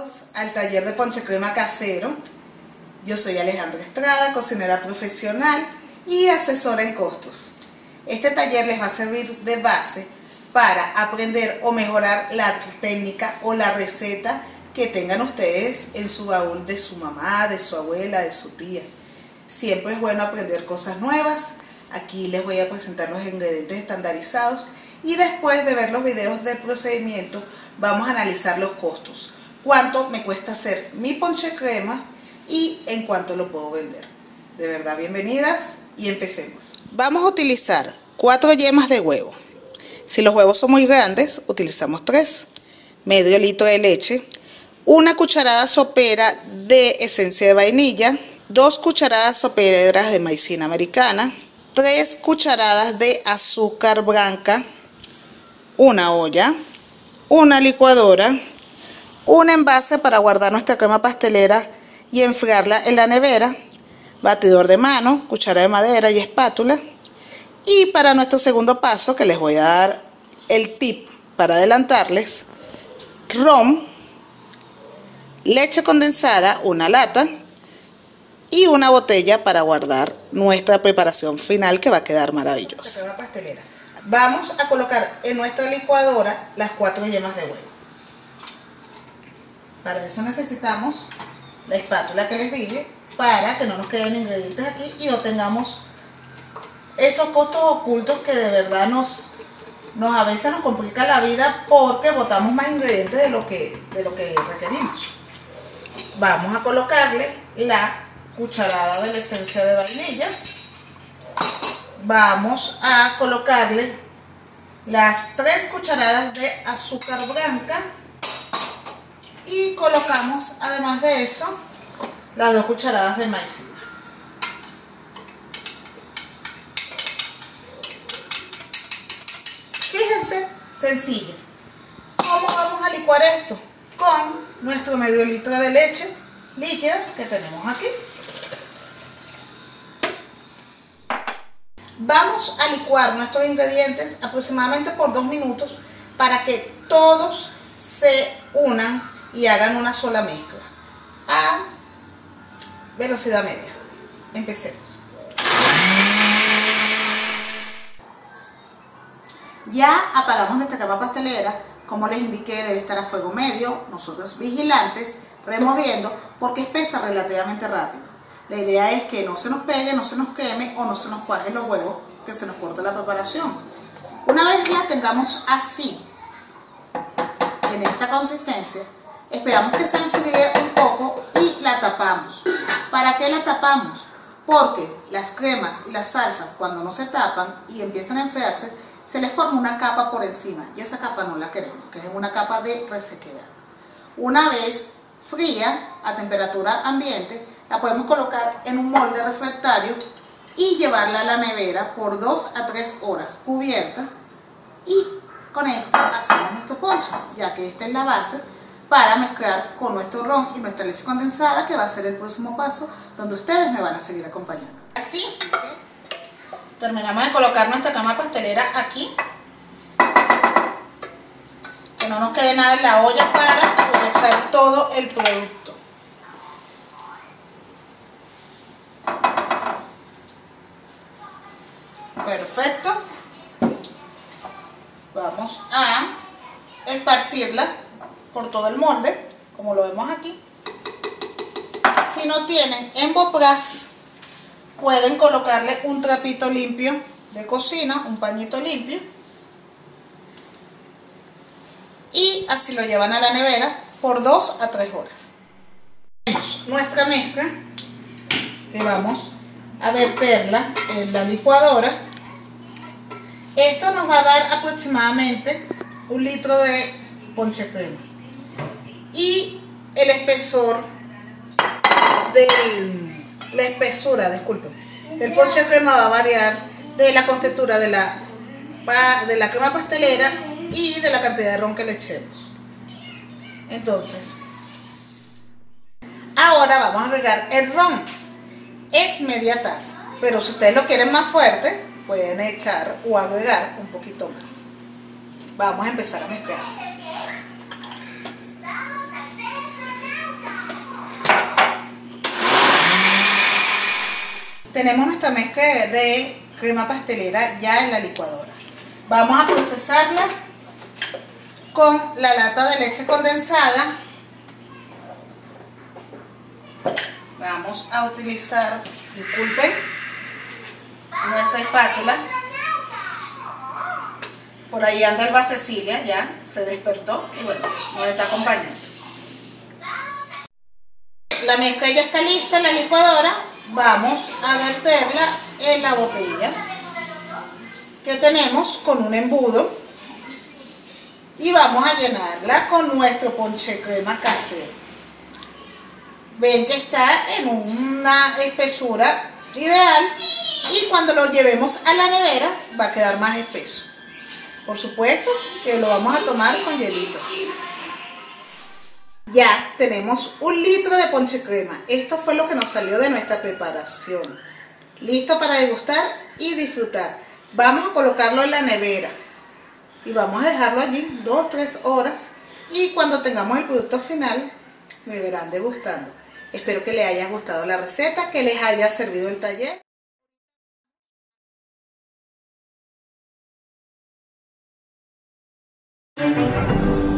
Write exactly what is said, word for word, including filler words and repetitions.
Bienvenidos al taller de ponche crema casero. Yo soy Alejandra Estrada, cocinera profesional y asesora en costos. Este taller les va a servir de base para aprender o mejorar la técnica o la receta que tengan ustedes en su baúl de su mamá, de su abuela, de su tía. Siempre es bueno aprender cosas nuevas. Aquí les voy a presentar los ingredientes estandarizados y después de ver los videos de procedimiento vamos a analizar los costos. Cuánto me cuesta hacer mi ponche crema y en cuánto lo puedo vender. De verdad, bienvenidas y empecemos. Vamos a utilizar cuatro yemas de huevo. Si los huevos son muy grandes, utilizamos tres. Medio litro de leche, una cucharada sopera de esencia de vainilla, dos cucharadas soperas de maicena americana, tres cucharadas de azúcar blanca, una olla, una licuadora, un envase para guardar nuestra crema pastelera y enfriarla en la nevera, batidor de mano, cuchara de madera y espátula. Y para nuestro segundo paso, que les voy a dar el tip para adelantarles, ron, leche condensada, una lata y una botella para guardar nuestra preparación final, que va a quedar maravillosa. Crema pastelera. Vamos a colocar en nuestra licuadora las cuatro yemas de huevo. Para eso necesitamos la espátula que les dije, para que no nos queden ingredientes aquí y no tengamos esos costos ocultos que de verdad nos, nos a veces nos complica la vida porque botamos más ingredientes de lo que, de lo que requerimos. Vamos a colocarle la cucharada de la esencia de vainilla. Vamos a colocarle las tres cucharadas de azúcar blanca. Y colocamos, además de eso, las dos cucharadas de maicena. Fíjense, sencillo. ¿Cómo vamos a licuar esto? Con nuestro medio litro de leche líquida que tenemos aquí. Vamos a licuar nuestros ingredientes aproximadamente por dos minutos para que todos se unan y hagan una sola mezcla a velocidad media. Empecemos. Ya apagamos nuestra capa pastelera. Como les indiqué, debe estar a fuego medio, nosotros vigilantes, removiendo, porque espesa relativamente rápido. La idea es que no se nos pegue, no se nos queme o no se nos cuajen los huevos, que se nos corte la preparación. Una vez la tengamos así, en esta consistencia, esperamos que se enfríe un poco y la tapamos. ¿Para qué la tapamos? Porque las cremas y las salsas, cuando no se tapan y empiezan a enfriarse, se les forma una capa por encima y esa capa no la queremos, que es una capa de resequedad. Una vez fría a temperatura ambiente, la podemos colocar en un molde refractario y llevarla a la nevera por dos a tres horas cubierta, y con esto hacemos nuestro ponche, ya que esta es la base para mezclar con nuestro ron y nuestra leche condensada, que va a ser el próximo paso donde ustedes me van a seguir acompañando. Así, así que terminamos de colocar nuestra crema pastelera aquí, que no nos quede nada en la olla para aprovechar todo el producto. Perfecto. Vamos a esparcirla por todo el molde, como lo vemos aquí. Si no tienen embopras, pueden colocarle un trapito limpio de cocina, un pañito limpio, y así lo llevan a la nevera por dos a tres horas. Tenemos nuestra mezcla, que vamos a verterla en la licuadora. Esto nos va a dar aproximadamente un litro de ponche crema, y el espesor de la espesura, disculpen, del ponche crema va a variar de la contextura de la, de la crema pastelera y de la cantidad de ron que le echemos. Entonces, ahora vamos a agregar el ron. Es media taza, pero si ustedes lo quieren más fuerte, pueden echar o agregar un poquito más. Vamos a empezar a mezclar. tenemos nuestra mezcla de crema pastelera ya en la licuadora. Vamos a procesarla con la lata de leche condensada. Vamos a utilizar, disculpen, nuestra espátula. Por ahí anda el Cecilia, ya se despertó y bueno, nos está acompañando. La mezcla ya está lista en la licuadora. Vamos a verterla en la botella que tenemos con un embudo y vamos a llenarla con nuestro ponche crema casero. Ven que está en una espesura ideal y cuando lo llevemos a la nevera va a quedar más espeso. Por supuesto que lo vamos a tomar con hielito. Ya tenemos un litro de ponche crema. Esto fue lo que nos salió de nuestra preparación. Listo para degustar y disfrutar. Vamos a colocarlo en la nevera y vamos a dejarlo allí dos o tres horas y cuando tengamos el producto final me verán degustando. Espero que les haya gustado la receta, que les haya servido el taller. Thank you.